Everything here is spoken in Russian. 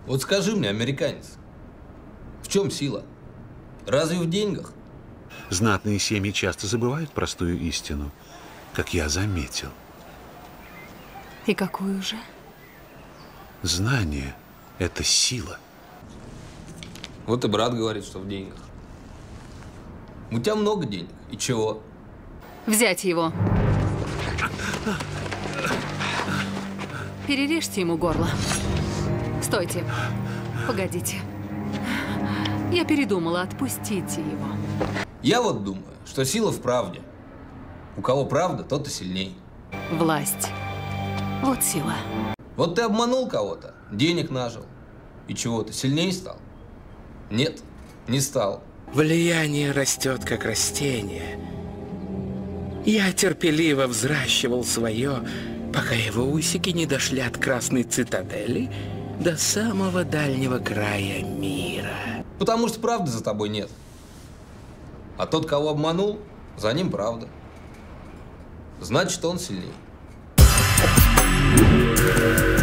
Вот скажи мне, американец, в чем сила? Разве в деньгах? Знатные семьи часто забывают простую истину, как я заметил. И какую же? Знание – это сила. Вот и брат говорит, что в деньгах. У тебя много денег. И чего? Взять его. Перережьте ему горло. Стойте. Погодите. Я передумала, отпустите его. Я вот думаю, что сила в правде. У кого правда, тот и сильней. Власть. Вот сила. Вот ты обманул кого-то, денег нажил. И чего, ты сильней стал? Нет, не стал. Влияние растет, как растение. Я терпеливо взращивал свое, пока его усики не дошли от Красной Цитадели до самого дальнего края мира. Потому что правды за тобой нет. А тот, кого обманул, за ним правда. Значит, он сильней.